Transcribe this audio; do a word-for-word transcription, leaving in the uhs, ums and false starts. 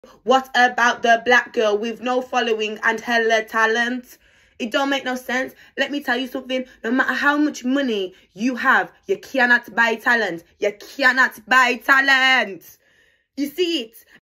What about the black girl with no following and hella talent? It don't make no sense. Let me tell you something. No matter how much money you have, you cannot buy talent. You cannot buy talent. You see it?